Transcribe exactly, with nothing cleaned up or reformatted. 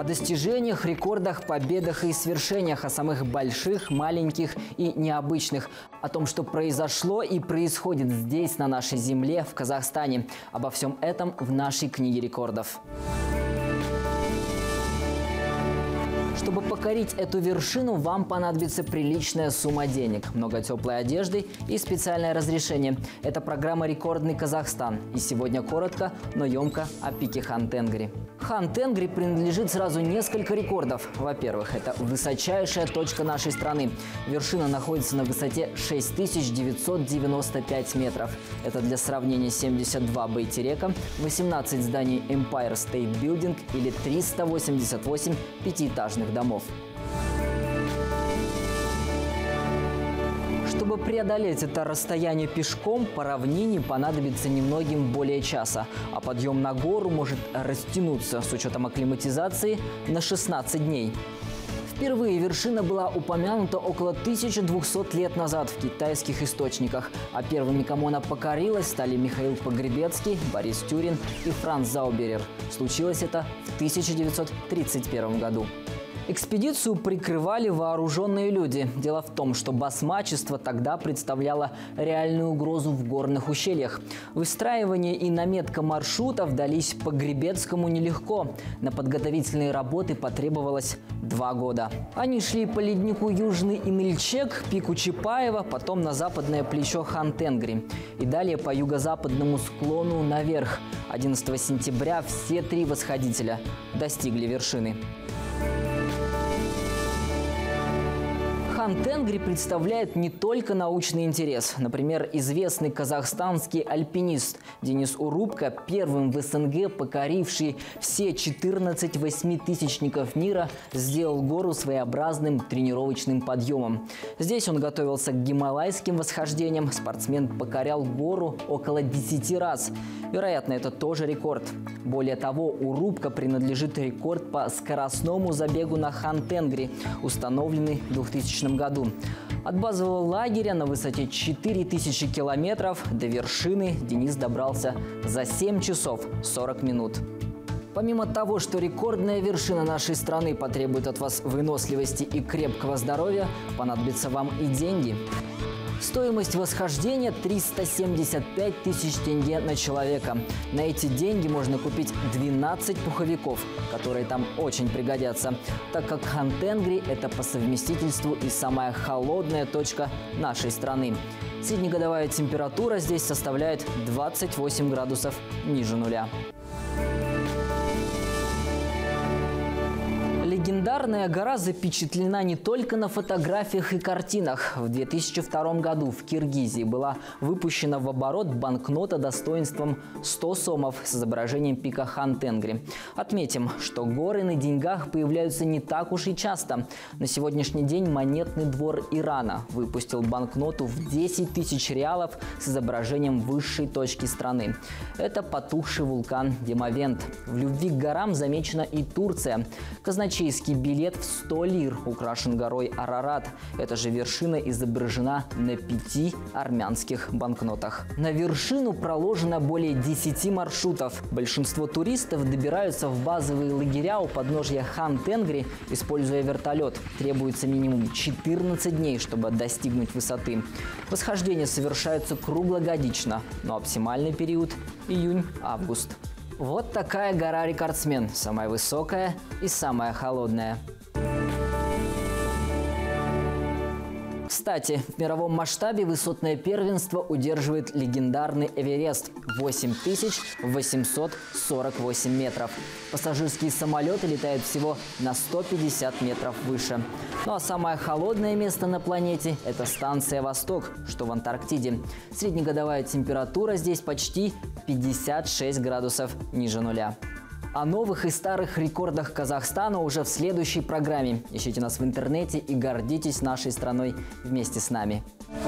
достижениях, рекордах, победах и свершениях, о самых больших, маленьких и необычных. О том, что произошло и происходит здесь, на нашей земле, в Казахстане. Обо всем этом в нашей книге рекордов. Чтобы покорить эту вершину, вам понадобится приличная сумма денег, много теплой одежды и специальное разрешение. Это программа «Рекордный Казахстан». И сегодня коротко, но емко о пике Хан-Тенгри. Хан-Тенгри принадлежит сразу несколько рекордов. Во-первых, это высочайшая точка нашей страны. Вершина находится на высоте шесть тысяч девятьсот девяносто пять метров. Это для сравнения семьдесят два Бэйтерека, восемнадцать зданий Empire State Building или триста восемьдесят восемь пятиэтажных домов. Чтобы преодолеть это расстояние пешком, по равнине понадобится немногим более часа, а подъем на гору может растянуться с учетом акклиматизации на шестнадцать дней. Впервые вершина была упомянута около тысячи двухсот лет назад в китайских источниках, а первыми, кому она покорилась, стали Михаил Погребецкий, Борис Тюрин и Франц Зауберер. Случилось это в тысяча девятьсот тридцать первом году. Экспедицию прикрывали вооруженные люди. Дело в том, что басмачество тогда представляло реальную угрозу в горных ущельях. Выстраивание и наметка маршрутов дались Погребецкому нелегко. На подготовительные работы потребовалось два года. Они шли по леднику Южный Инельчек, пику Чапаева, потом на западное плечо Хан-Тенгри. И далее по юго-западному склону наверх. одиннадцатого сентября все три восходителя достигли вершины. Хан-Тенгри представляет не только научный интерес. Например, известный казахстанский альпинист Денис Урубко, первым в СНГ покоривший все четырнадцать восьмитысячников мира, сделал гору своеобразным тренировочным подъемом. Здесь он готовился к гималайским восхождениям. Спортсмен покорял гору около десяти раз. Вероятно, это тоже рекорд. Более того, Урубко принадлежит рекорд по скоростному забегу на Хан-Тенгри, установленный в двухтысячном году. От базового лагеря на высоте четыре тысячи километров до вершины Денис добрался за семь часов сорок минут. Помимо того, что рекордная вершина нашей страны потребует от вас выносливости и крепкого здоровья, понадобятся вам и деньги. Стоимость восхождения триста семьдесят пять тысяч тенге на человека. На эти деньги можно купить двенадцать пуховиков, которые там очень пригодятся, так как Хан-Тенгри – это по совместительству и самая холодная точка нашей страны. Среднегодовая температура здесь составляет двадцать восемь градусов ниже нуля. Легендарная гора запечатлена не только на фотографиях и картинах. В две тысячи втором году в Киргизии была выпущена в оборот банкнота достоинством сто сомов с изображением пика Хан-Тенгри. Отметим, что горы на деньгах появляются не так уж и часто. На сегодняшний день монетный двор Ирана выпустил банкноту в десять тысяч реалов с изображением высшей точки страны. Это потухший вулкан Демавент. В любви к горам замечена и Турция. Казначейский билет в сто лир украшен горой Арарат. Эта же вершина изображена на пяти армянских банкнотах. На вершину проложено более десяти маршрутов. Большинство туристов добираются в базовые лагеря у подножья Хан-Тенгри, используя вертолет. Требуется минимум четырнадцать дней, чтобы достигнуть высоты. Восхождения совершаются круглогодично, но оптимальный период – июнь-август. Вот такая гора-рекордсмен, самая высокая и самая холодная. Кстати, в мировом масштабе высотное первенство удерживает легендарный Эверест – восемь тысяч восемьсот сорок восемь метров. Пассажирские самолеты летают всего на сто пятьдесят метров выше. Ну а самое холодное место на планете – это станция «Восток», что в Антарктиде. Среднегодовая температура здесь почти пятьдесят шесть градусов ниже нуля. О новых и старых рекордах Казахстана уже в следующей программе. Ищите нас в интернете и гордитесь нашей страной вместе с нами.